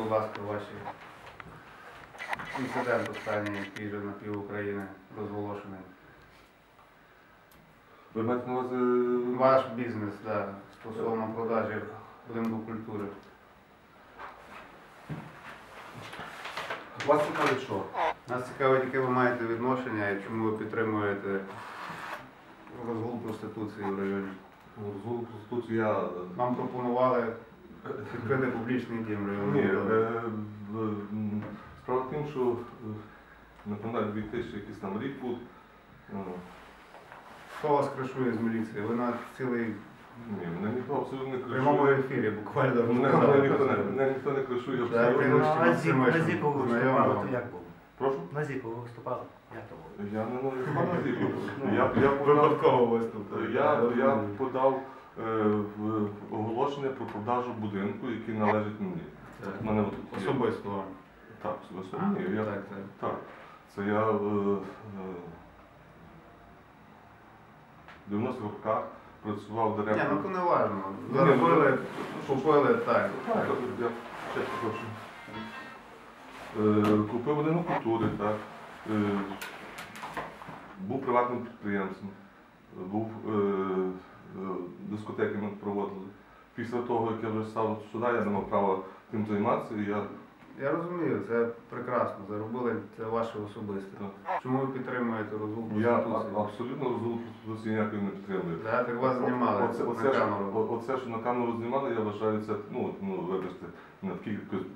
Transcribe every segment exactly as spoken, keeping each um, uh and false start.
будь ласка, ваші інцидент останній, який вже на пів України розголошений. Ви маєте на увазі... Ваш бізнес, да, стосовно продажі будинку культури. Вас цікавить що? Нас цікавить, яке ви маєте відношення і чому ви підтримуєте розгул проституції в районі. Розгул проституції я... Вам пропонували відкрити публічний дім в районі. Ні, е, справа в тим, що, напевно, дві тисячі якийсь там рік був. Хто вас кришує з міліції? Ви на цілий... Ні, мене ніхто абсолютно не В прямому кришує. ефірі буквально. Мене, мене, ніхто, не, мене ніхто не кришує абсолютно. Так, На Зіку, на Зіку ви виступали, то як було? Прошу? На Зіку ви виступали, як то було? Я не виступав на Зіку. Я, я подав, Випадково виступ. я, я подав е, в оголошення про продажу будинку, який належить мені. Так. В мене от тут є. Особисто вам. Так, особисто А, мені. Я, так, так. так. Це я е, е, в дев'яностих роках працював Ні, директором. ну то не важливо. Ні, Заробили, ну, купили, так. Так, я ще прошу. Е, Купив будинок культури, так. Е, Був приватним підприємцем, був е, е, дискотеки ми проводили. Після того, як я вже став сюди, я не мав права тим займатися. І я... Я розумію, це прекрасно. Заробили, це ваше особисте. Так. Чому ви підтримуєте розгул Я проституції? а- абсолютно розуму проституції ніякої не підтримую. Да, так вас знімали Оце, на оце, камеру. що, оце, що на камеру знімали, я вважаю, це, ну, ну вибачте, на такій,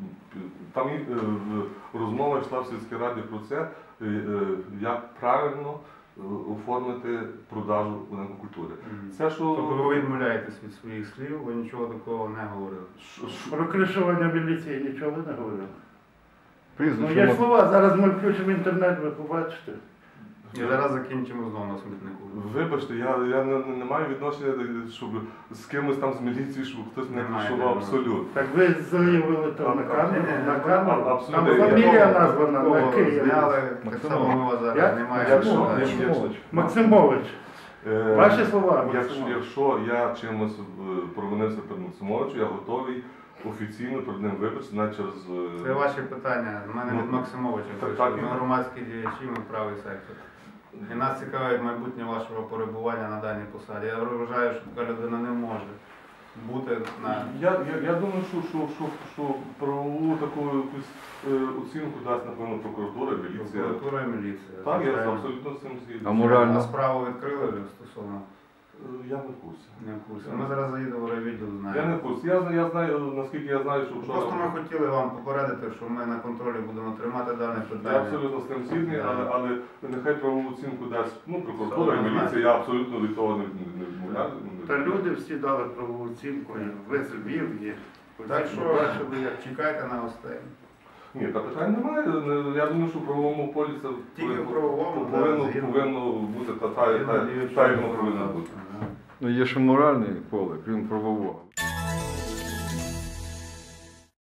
там і, е, розмова йшла в сільській раді про це, е, е, як правильно е, оформити продажу будинку культури. Мгм. Це, що... Тобто ви відмовляєтесь від своїх слів, ви нічого такого не говорили. що- що- Про кришування міліції нічого ви не говорили. Ну, Прізвище є мо- слова, зараз ми включимо інтернет, ви побачите. І зараз закінчимо знову на смітнику. Вибачте, я, я не, не маю відношення, щоб з кимось там з міліції, щоб хтось мене Немає, кришував немає. абсолютно. Так ви заявили то на камеру, Ні, ні, на ну, камеру. абсолютно. Там Я- фамілія названа Кого на Києві. зняли, так Максимович. само ми вас зараз Як? знімаємо. Якщо, Так. якщо, якщо, Максимович. Е, Ваші слова, Якщо, Максимович. якщо я чимось е, провинився перед Максимовичем, я готовий офіційно перед ним вибачитися, навіть через... е, Це ваші питання. У мене Ну, від Максимовича так, прийшли. так, і- Ми громадські діячі, ми правий сектор. І нас цікавить майбутнє вашого перебування на даній посаді. Я вважаю, що така людина не може бути на... Я, я, я думаю, що, що, що, що правову таку якусь е, оцінку дасть, напевно, прокуратура, міліція. Прокуратура і міліція. Так, я Звичайно. абсолютно з цим згідний. А морально? А справу відкрили вже стосовно? Е, Я не в курсі. Не в курсі. Ми зараз заїдемо в райвідділ, Я не знаємо. в курсі. Я, я знаю, наскільки я знаю, що вчора... Просто ми хотіли вам попередити, що ми на контролі будемо тримати дане Я питання. абсолютно з тим згідний, Да. але, але нехай правову оцінку дасть ну, прокуратура і Однозначно. міліція, я абсолютно від того не, не, не відмовляю. Та люди всі дали правову оцінку, і ви Львів є. Так Всі що побачили, як чекайте на гостей. Ні, та питань немає. Не- Я думаю, що в правовому полі це Тільки в повинно- правовому, повинно, да, згідно. повинно бути та, та, та, та, Згідно та, як воно діючого повинно законодавства, бути. да. Ну, є ще моральне поле, крім правового.